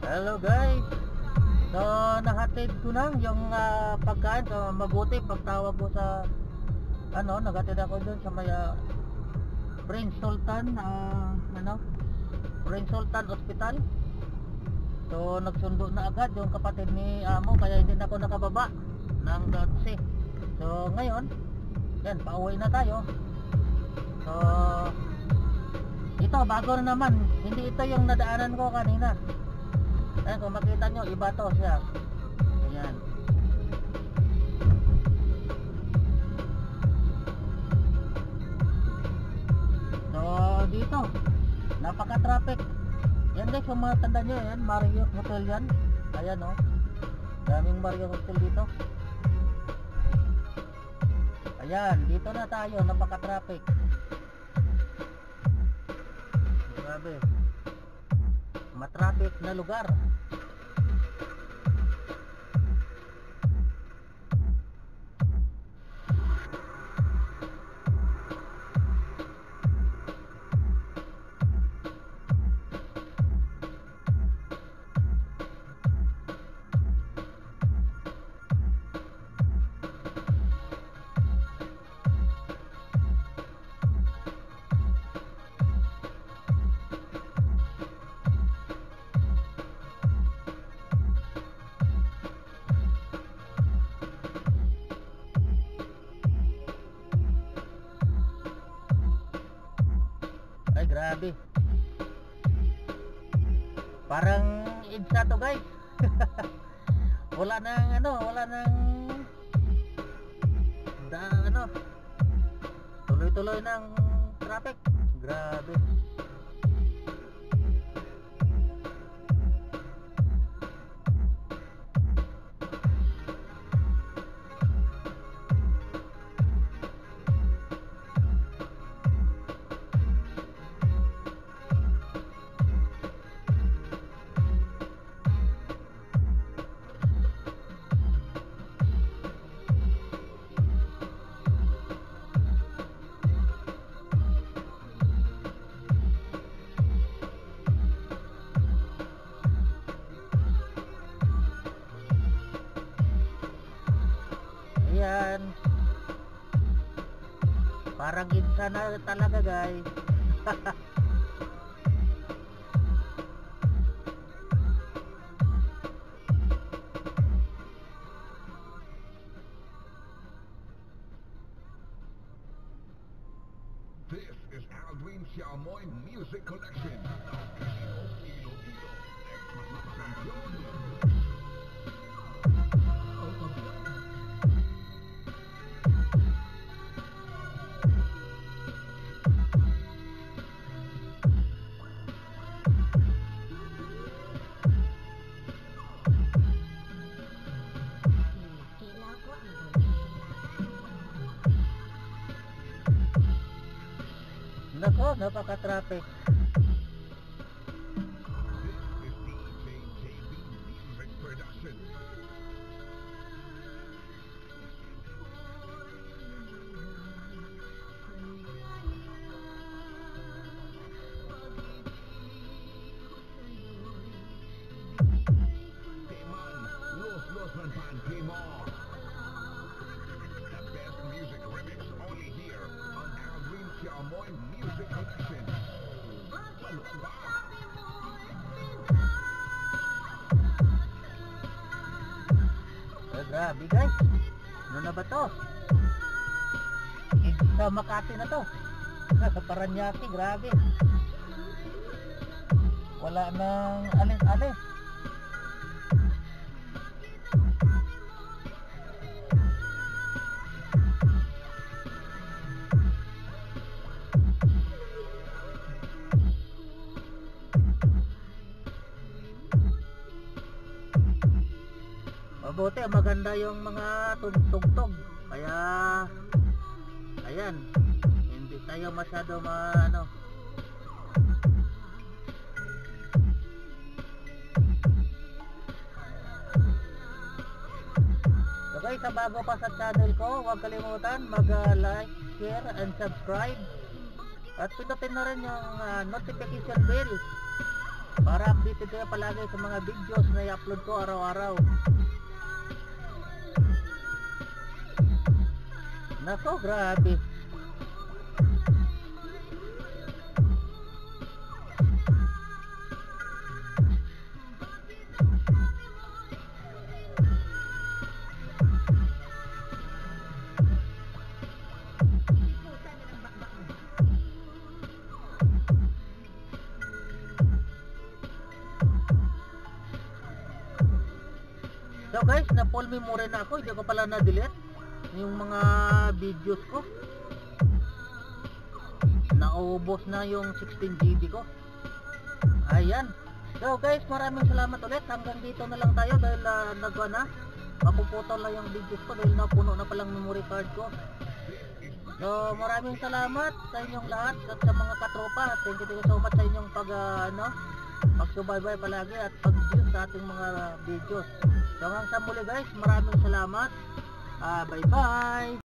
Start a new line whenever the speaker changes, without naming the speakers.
Hello guys. So nahatid ko na yung pagkain. So mabuti pagtawag ko sa nagatid ako dun sa may Prince Sultan Prince Sultan Hospital. So nagsundo na agad yung kapatid ni Amo, kaya hindi na ako nakababa ng taxi. So ngayon yan, pauwi na tayo. So ito bago na naman, hindi ito yung nadaanan ko kanina. Ayan, kung makita nyo, iba to siya. Ayan. So dito napaka-traffic. Yan guys, kung matanda nyo yan, Marriott Hotel yan. Ayan o, daming Marriott Hotel dito. Ayan, dito na tayo, napaka-traffic. Grabe, matraffic na lugar. Ay grabe, parang EDSA to guys. wala nang tuloy-tuloy ng traffic. Grabe. Ayan, parang EDSA na talaga guys.
This is Aldrin Xiaomoy Music Collection.
Nako, napaka-traffic.
This is DJ JB Music Production. Teman, los Manpan Timor. The best music remix only here on Aldrin Xiaomoy Music Collection.
Grabe guys, ano na ba to? Sa Makati na to. Sa Paranaque, grabe. Wala nang alis-alis. Mabuti, maganda yung mga tugtog. Kaya ayan, hindi tayo masyado So guys, sa bago pa sa channel ko, huwag kalimutan mag-like, share, and subscribe. At pindutin na rin yung notification bell para updated kayo palagi sa mga videos na i-upload ko araw-araw. Nako, grabe. So guys, na full memory na ako, hindi ko pala na-delete yung mga videos ko. Naubos na yung 16 GB ko. Ayan. So guys, maraming salamat ulit. Hanggang dito na lang tayo dahil mapuputol na yung videos ko dahil napuno na palang memory card ko. So maraming salamat sa inyong lahat at sa mga katropa. Thank you so much sa inyong pagsubaybay palagi at pag-view sa ating mga videos. So hanggang sa muli guys, maraming salamat. Bye bye.